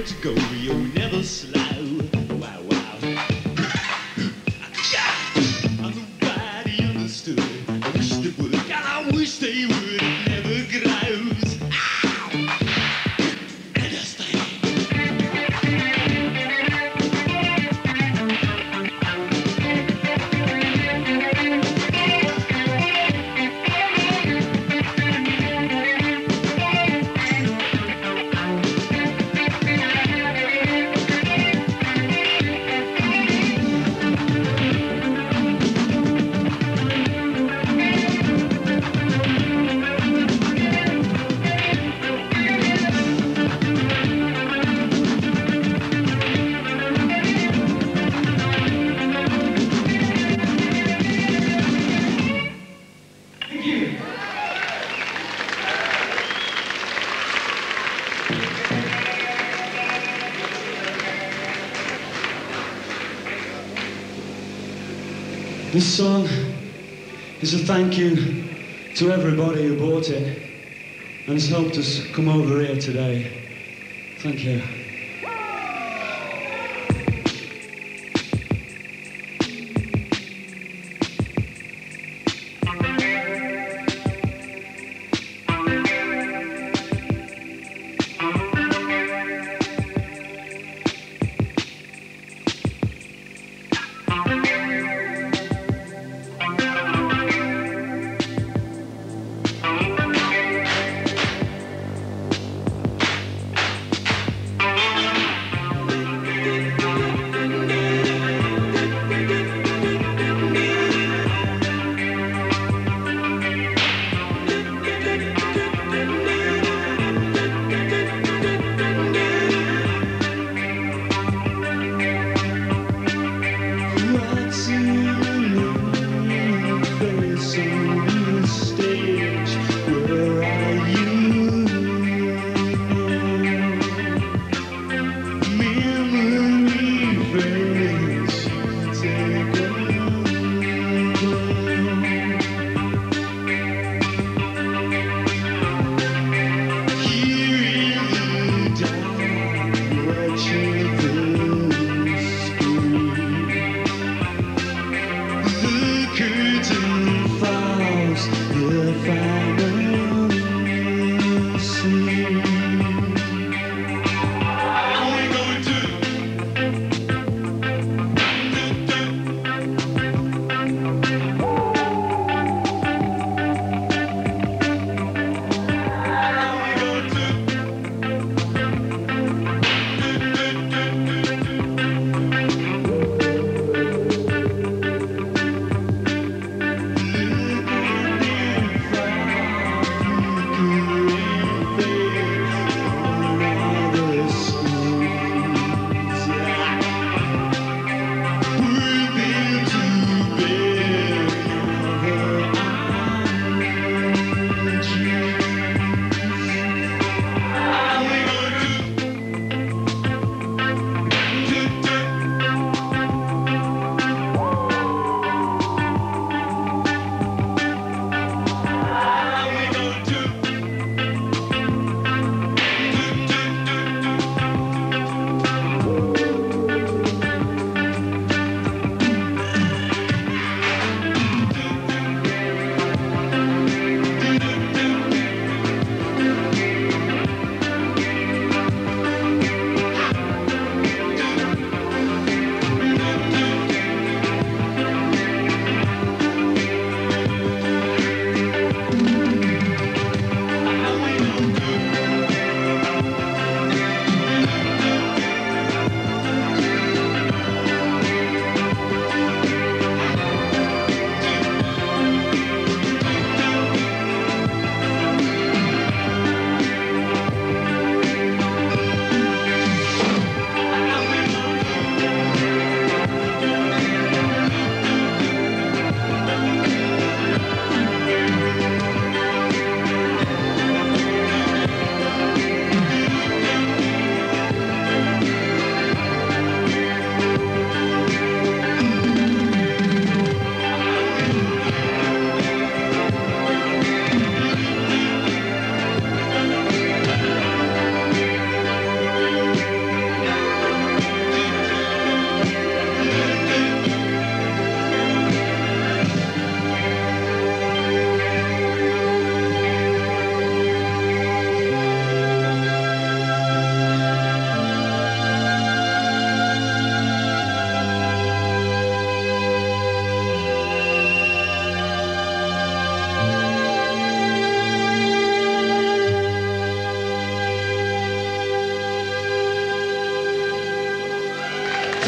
where to go, you'll never slow. Wow, wow. Nobody understood. I wish they would, God, I wish they would. It never grows. Ow! Understand? This song is a thank you to everybody who bought it and has helped us come over here today. Thank you.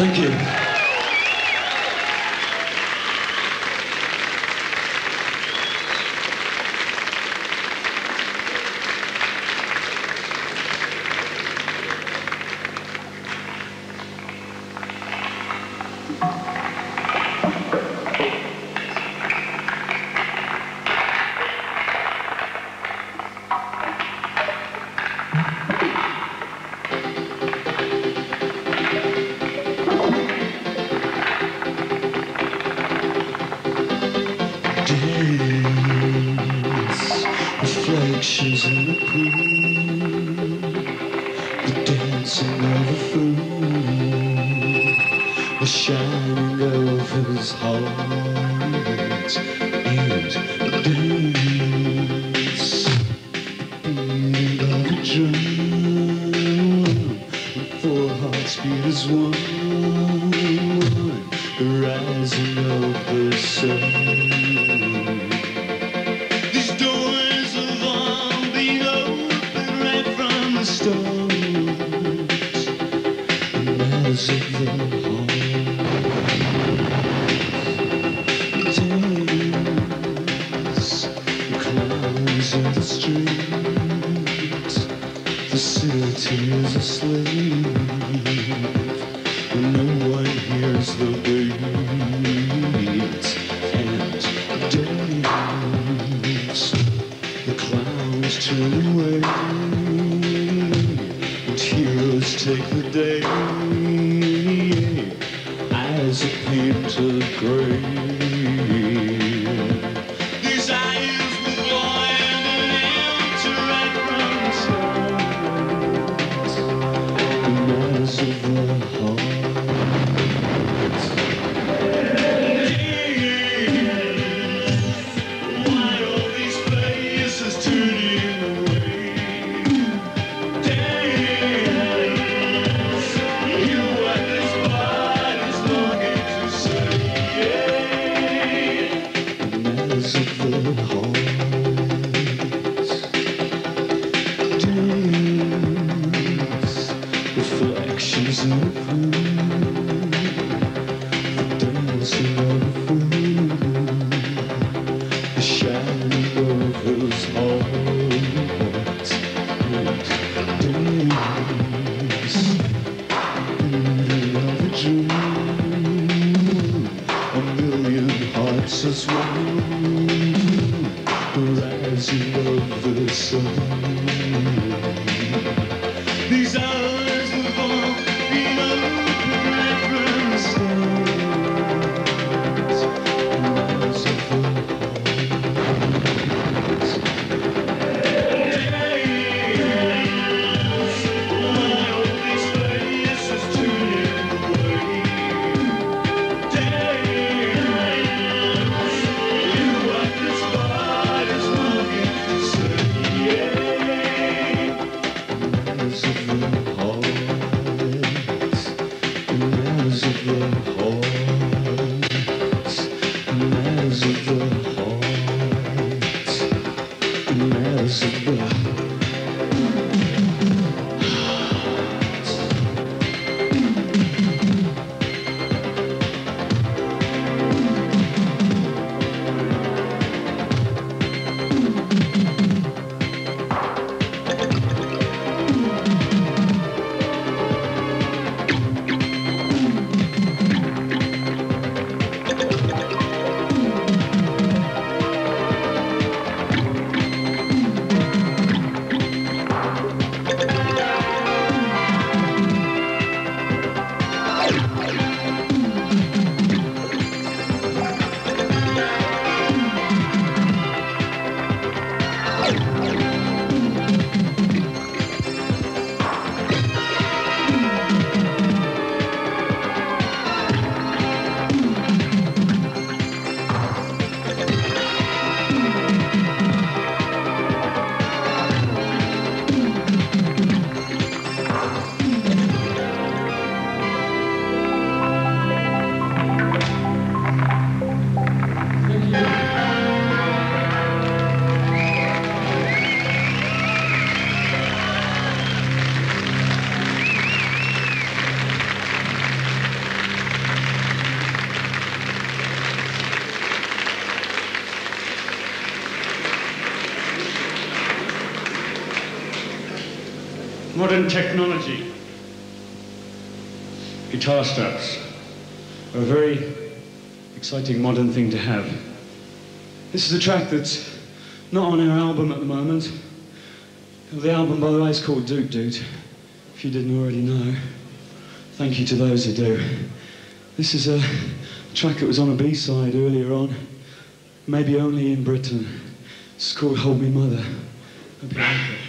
Thank you. Reflections in the pool, the dancing of a fool, the shining of his heart, and the dance, beating of a drum, when four hearts beat as one, the rising of the sun. The city is asleep, no one hears the beat, and dance. The clowns turn away, and heroes take the day. Eyes are painted grey. These eyes were blind and empty right from the start. The noise of the heart. Why all these faces turning away? Dance, you what this body's longing to say. The noise of the heart. Dance, reflections in the pool, the dancing of a fool, the shining of his heart, and dance, beating of a drum, a million hearts as one, the rising of the sun. These hours have all been open right from the start. The noise of the heart. Why all these faces turning away? Dance, you what this body's longing to say. Modern technology. Guitar straps are a very exciting modern thing to have. This is a track that's not on our album at the moment. The album, by the way, is called Doot Doot, if you didn't already know. Thank you to those who do. This is a track that was on a B-side earlier on, maybe only in Britain. It's called Hold Me Mother. Hope you like it.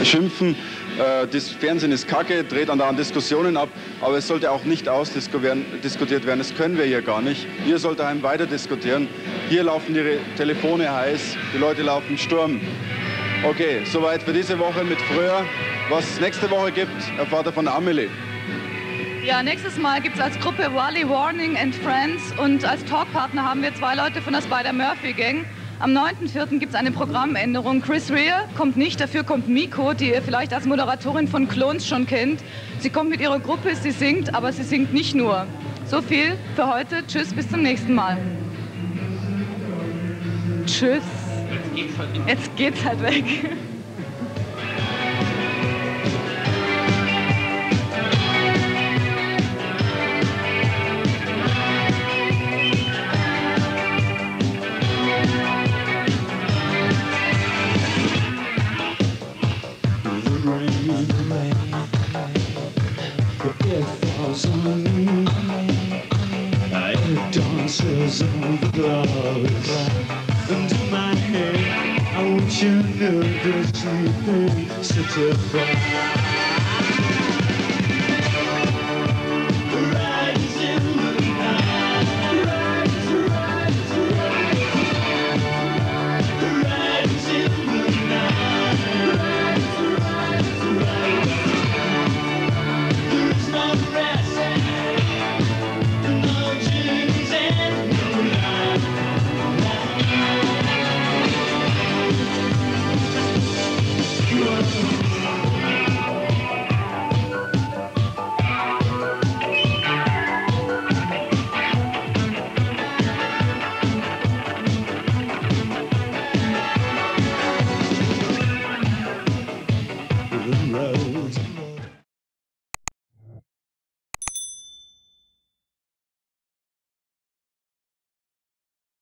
schimpfen, das Fernsehen ist kacke, dreht an Diskussionen ab, aber es sollte auch nicht ausdiskutiert werden, das können wir hier gar nicht. Ihr sollt daheim weiter diskutieren. Hier laufen die Telefone heiß, die Leute laufen Sturm. Okay, soweit für diese Woche mit Freur. Was es nächste Woche gibt, erfahrt ihr von Amelie. Ja, nächstes Mal gibt es als Gruppe Wally Warning and Friends und als Talkpartner haben wir 2 Leute von der Spider-Murphy-Gang. Am 9.4. gibt es eine Programmänderung. Chris Rea kommt nicht, dafür kommt Miko, die ihr vielleicht als Moderatorin von Clones schon kennt. Sie kommt mit ihrer Gruppe, sie singt, aber sie singt nicht nur. So viel für heute. Tschüss, bis zum nächsten Mal. Tschüss. Jetzt geht's halt weg. Dances on the flowers under my head. I wish you knew the sleeping such a fire.